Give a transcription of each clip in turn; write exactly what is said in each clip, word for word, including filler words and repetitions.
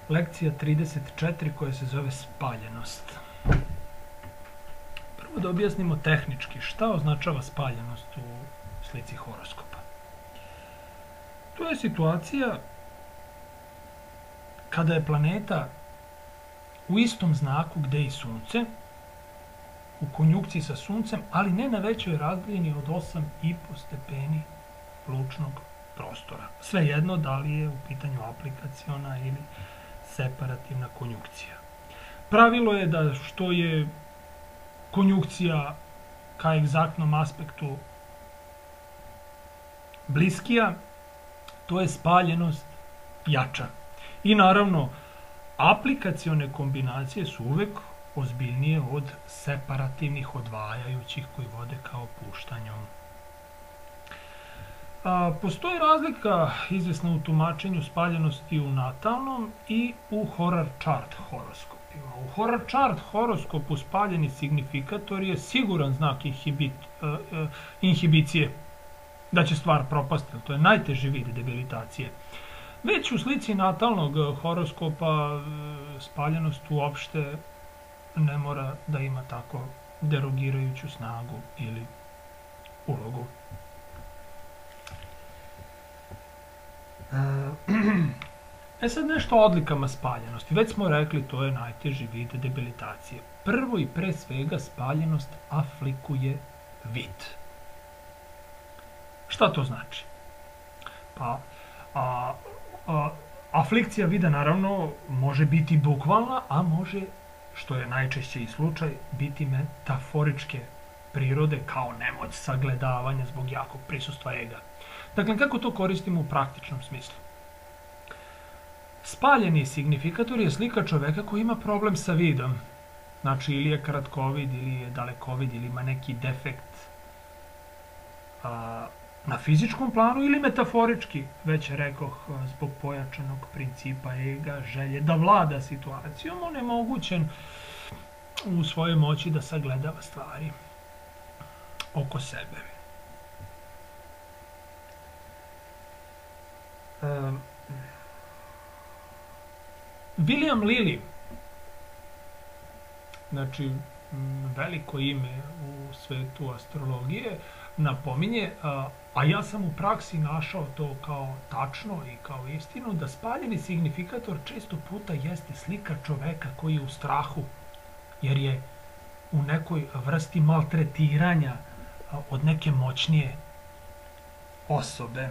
lekcija trideset četiri koja se zove spaljenost. Prvo da objasnimo tehnički šta označava spaljenost u slici horoskopa. To je situacija kada je planeta u istom znaku gde i Sunce, u konjunkciji sa Suncem, ali ne na većoj razdaljini od osam i po stepeni lučnog prostora. Svejedno da li je u pitanju aplikaciona ili separativna konjunkcija. Pravilo je da što je konjunkcija ka egzaktnom aspektu bliskija, to je spaljenost jača. I naravno, aplikacione kombinacije su uvek ozbiljnije od separativnih, odvajajućih koji vode ka opuštanju. A, postoji razlika izvesna u tumačenju spaljenosti u natalnom i u horror chart horoskopima. U horror chart horoskopu spaljeni signifikator je siguran znak inhibit, uh, uh, inhibicije, da će stvar propasti, to je najteži vid debilitacije. Već u slici natalnog horoskopa spaljenost uopšte ne mora da ima tako derogirajuću snagu ili ulogu. E sad nešto o odlikama spaljenosti. Već smo rekli, to je najteži vid debilitacije. Prvo i pre svega spaljenost aflikuje vid. Šta to znači? Pa, a, a, aflikcija vida naravno može biti bukvalna, a može, što je najčešće i slučaj, biti metaforičke prirode kao nemoć sagledavanja zbog jakog prisustva ega. Dakle, kako to koristimo u praktičnom smislu? Spaljeni signifikator je slika čoveka koji ima problem sa vidom. Znači, ili je kratkovid, ili je dalekovid, ili ima neki defekt a, na fizičkom planu, ili metaforički, već rekoh, zbog pojačanog principa ega, želje da vlada situacijom, on je mogućen u svojoj moći da sagledava stvari oko sebe. Um, William Lilly, znači veliko ime u svetu astrologije, napominje, a, a ja sam u praksi našao to kao tačno i kao istinu, da spaljeni signifikator često puta jeste slika čoveka koji je u strahu, jer je u nekoj vrsti maltretiranja a, od neke moćnije osobe.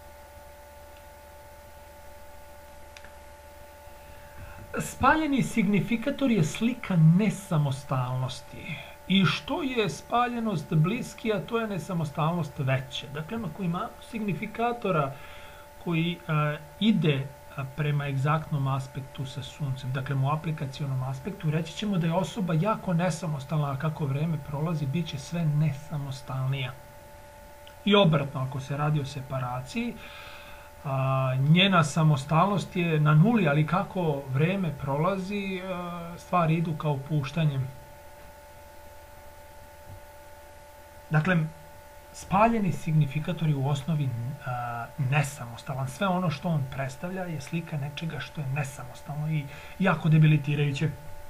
Spaljeni signifikator je slika nesamostalnosti. I što je spaljenost bliskija, to je nesamostalnost veća. Dakle, ako ima signifikatora koji a, ide a, prema egzaktnom aspektu sa Suncem, dakle u aplikacionom aspektu, reći ćemo da je osoba jako nesamostalna, a kako vreme prolazi, bit će sve nesamostalnija. I obratno, ako se radi o separaciji, a, njena samostalnost je na nuli, ali kako vreme prolazi, a, stvari idu kao opuštanjem. Dakle, spaljeni signifikator je u osnovi a, nesamostalan. Sve ono što on predstavlja je slika nečega što je nesamostalno i jako debilitirajuće.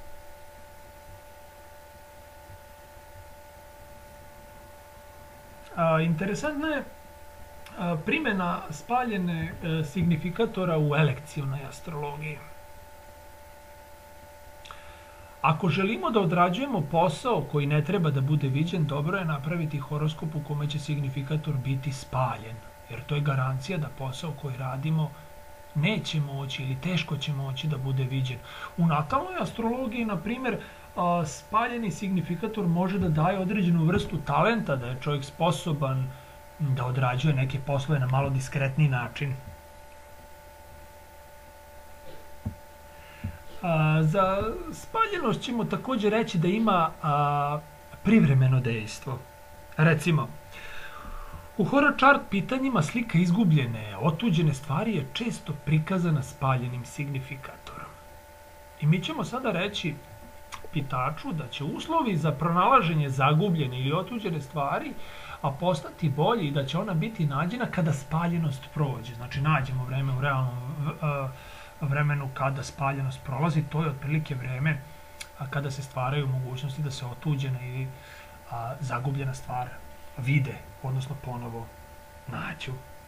A, interesantna je a, primjena spaljene a, signifikatora u elekcionoj astrologiji. Ako želimo da odrađujemo posao koji ne treba da bude viđen, dobro je napraviti horoskop u kome će signifikator biti spaljen, jer to je garancija da posao koji radimo neće moći ili teško će moći da bude viđen. U natalnoj astrologiji, na primjer, spaljeni signifikator može da daje određenu vrstu talenta, da je čovjek sposoban da odrađuje neke poslove na malo diskretniji način. A, za spaljenost ćemo također reći da ima a, privremeno dejstvo. Recimo, u horror chart pitanjima slika izgubljene, otuđene stvari je često prikazana spaljenim signifikatorom. I mi ćemo sada reći pitaču da će uslovi za pronalaženje zagubljene ili otuđene stvari a postati bolji i da će ona biti nađena kada spaljenost prođe. Znači, nađemo vreme u realnom vremenu kada spaljenost prolazi, to je otprilike vreme kada se stvaraju mogućnosti da se otuđena ili a, zagubljena stvar vide, odnosno ponovo nađu.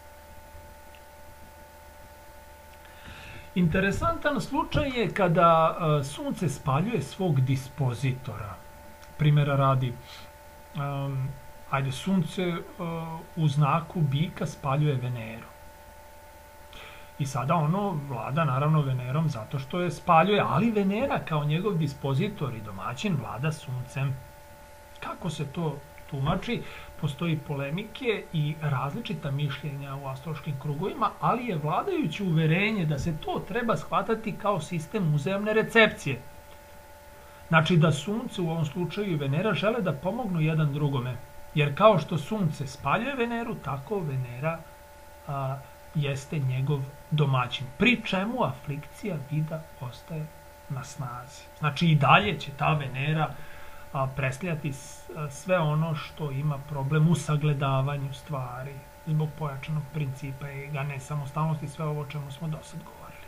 Interesantan slučaj je kada a, Sunce spaljuje svog dispozitora. Primjera radi, a, ajde, Sunce a, u znaku bika spaljuje Veneru. I sada ono vlada naravno Venerom zato što je spaljuje, ali Venera kao njegov dispozitor i domaćin vlada Suncem. Kako se to tumači? Postoji polemike i različita mišljenja u astrološkim krugovima, ali je vladajuće uverenje da se to treba shvatati kao sistem uzajamne recepcije. Znači da Sunce u ovom slučaju i Venera žele da pomognu jedan drugome. Jer kao što Sunce spaljuje Veneru, tako Venera a, jeste njegov domaćin. Pri čemu aflikcija vida ostaje na snazi. Znači i dalje će ta Venera a, predstavljati sve ono što ima problem u sagledavanju stvari zbog pojačanog principa i ga nesamostalnosti, sve ovo o čemu smo do sad govorili.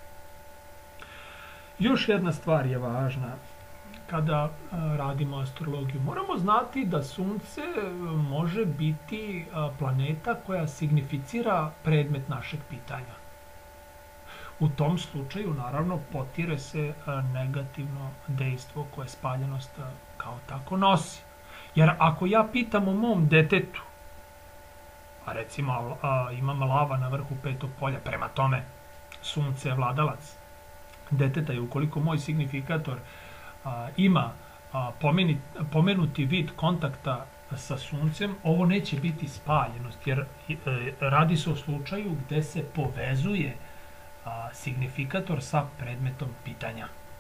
Još jedna stvar je važna kada radimo astrologiju. Moramo znati da Sunce može biti planeta koja significira predmet našeg pitanja. U tom slučaju, naravno, potire se negativno dejstvo koje spaljenost kao tako nosi. Jer ako ja pitam o mom detetu, a recimo a, imam lava na vrhu petog polja, prema tome Sunce je vladalac deteta i ukoliko moj signifikator a, ima a, pomeni, pomenuti vid kontakta sa Suncem, ovo neće biti spaljenost, jer e, radi se o slučaju gde se povezuje a, signifikator sa predmetom pitanja.